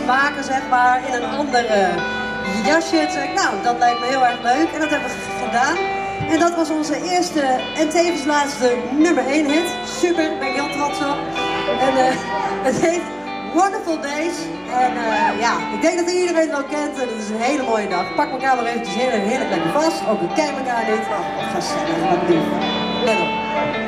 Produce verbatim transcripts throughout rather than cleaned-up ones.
maken, zeg maar, in een ander uh, jasje. Toen zei ik, nou, dat lijkt me heel erg leuk. En dat hebben we gedaan. En dat was onze eerste en tevens laatste nummer één hit. Super, daar ben ik heel trots op. En uh, het heet Wonderful Days. En uh, ja, ik denk dat iedereen het wel kent. En het is een hele mooie dag. Pak elkaar maar eventjes heel, heel lekker vast. Ook we kijken elkaar niet. Oh, gezellig, wat lief. Let op.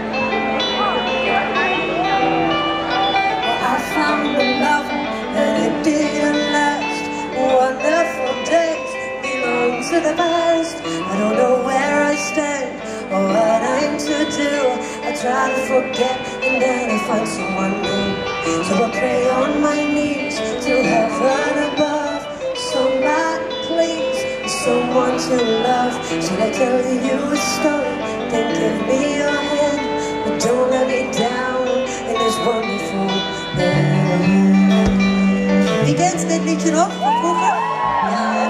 I found the love and it didn't last. Wonderful days belong to the past. I don't know where I stand or what I'm to do. I try to forget and then I find someone new. So I pray on my knees to heaven above. Somebody please, someone to love. Should I tell you a story? Then give me your hand, but don't let me down in this wonderful day. Wie kent dit liedje nog van vroeger? Ja, hè?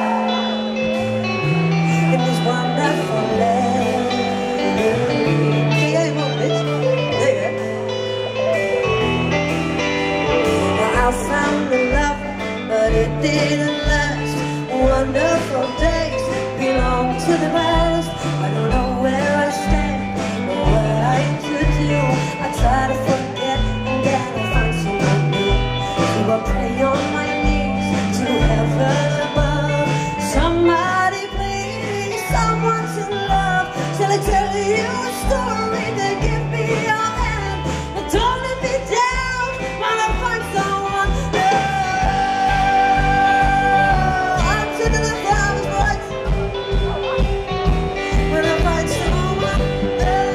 In this wonderful day. Ken jij hem ook, bitch? Nee, hè? I found the love, but it didn't last. Wonderful days belong to the past. I don't know where I stand or what I should do. I try to forget and then I find someone new. So I pray on my knees to heaven above. Somebody please, someone to love. Shall I tell you a story that give me your hand? Well, don't let me down when I find someone new. I'm sitting in the flowers, boys. When I find someone new.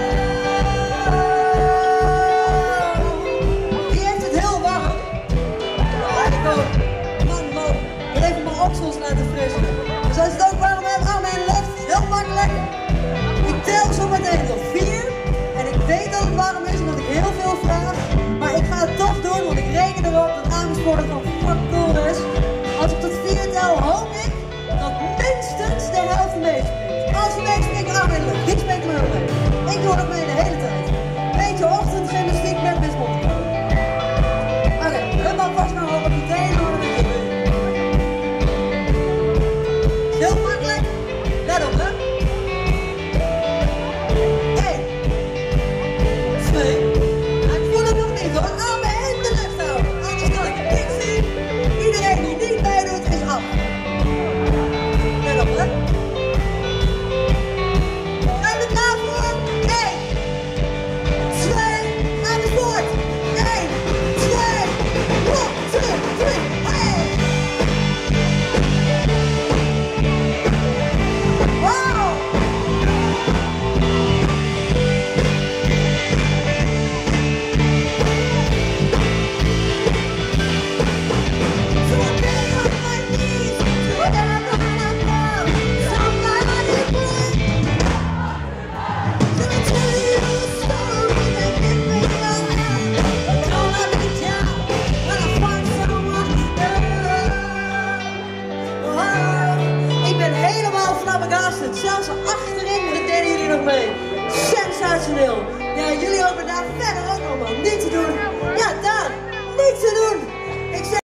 Die heeft het heel warm. Ja, ik ook. Man, man. Ik wil even mijn oksels laten frissen. Dus als het ook warm hebt, hou mijn lucht. Heel makkelijk. Ik tel zo meteen tot vier. En ik weet dat het warm is en dat ik heel veel vraag. Maar ik ga het toch doen, want ik reken erop dat Amersfoort van fuck cool is. Als ik tot vier tel, hoop ik dat minstens de helft meespreekt. Als je meespreekt, aan mijn lucht. Niks spreekt me mee. Ik doe het mee de hele tijd. Beetje ochtendgymnastiek met mismond. Oké, okay, we gaan vast maar op meteen horen we dit. Heel makkelijk. Let op, hè. Zelfs achterin, dat deden jullie nog mee. Sensationeel. Ja, jullie hopen daar verder ook allemaal niet te doen. Ja, daar, niet te doen. Ik zeg